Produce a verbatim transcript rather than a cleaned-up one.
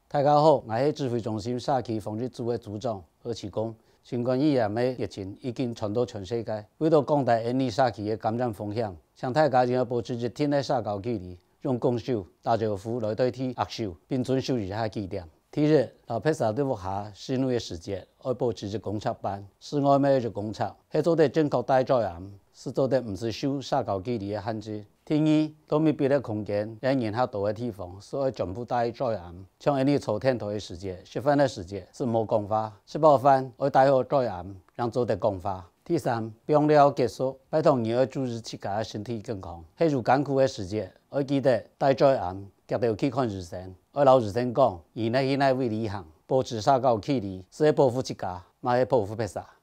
大家好，我是指挥中心社区防疫组的组长何启功。新冠肺炎的疫情已经传到全世界，为了降低印尼社区的感染风险，请大家要保持一定的社交距离，用拱手、打招呼来代替握手，并遵守以下几点。第一，老百姓对屋下室内的时节要保持着公测班，室外每日公测，是做得正确戴罩严，是做得唔是受社交距离的限制。第二，到密闭的空间、人人较多的地方，所以全部戴罩严。像印尼朝天台的时节、吃饭的时节是冇讲话，吃饱饭要戴好罩严，让做得讲话。第三，病了结束，拜托你要注意自家的身体健康。喺如艰苦的时节，要记得戴罩严，夹到去看医生。要老医生讲，以内以内为理行，保持社交距离，是要保护自家，嘛要保护别人。